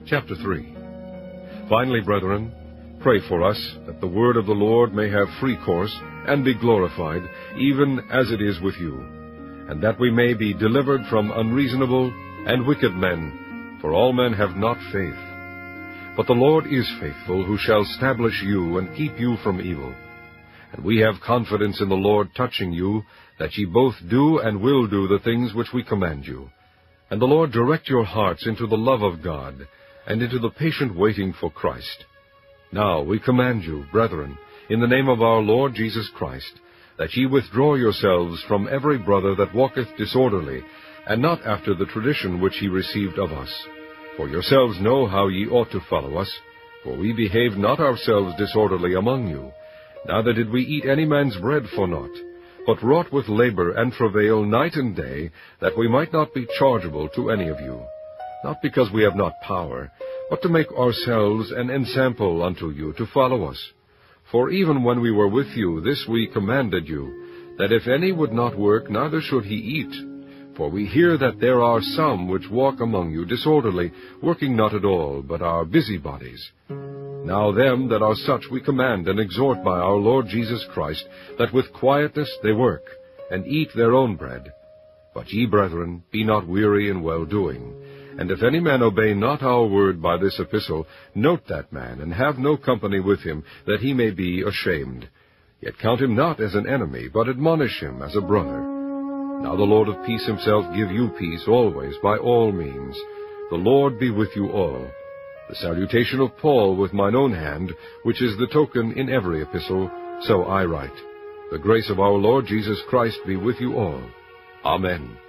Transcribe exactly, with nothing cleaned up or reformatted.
Chapter three. Finally, brethren, pray for us, that the word of the Lord may have free course, and be glorified, even as it is with you, and that we may be delivered from unreasonable and wicked men, for all men have not faith. But the Lord is faithful, who shall establish you and keep you from evil. And we have confidence in the Lord touching you, that ye both do and will do the things which we command you. And the Lord direct your hearts into the love of God, and into the patient waiting for Christ. Now we command you, brethren, in the name of our Lord Jesus Christ, that ye withdraw yourselves from every brother that walketh disorderly, and not after the tradition which he received of us. For yourselves know how ye ought to follow us, for we behaved not ourselves disorderly among you, neither did we eat any man's bread for naught, but wrought with labor and travail night and day, that we might not be chargeable to any of you. Not because we have not power, but to make ourselves an ensample unto you to follow us. For even when we were with you, this we commanded you, that if any would not work, neither should he eat. For we hear that there are some which walk among you disorderly, working not at all, but are busybodies. Now them that are such we command and exhort by our Lord Jesus Christ, that with quietness they work, and eat their own bread. But ye, brethren, be not weary in well-doing. And if any man obey not our word by this epistle, note that man, and have no company with him, that he may be ashamed. Yet count him not as an enemy, but admonish him as a brother. Now the Lord of peace himself give you peace always, by all means. The Lord be with you all. The salutation of Paul with mine own hand, which is the token in every epistle, so I write. The grace of our Lord Jesus Christ be with you all. Amen.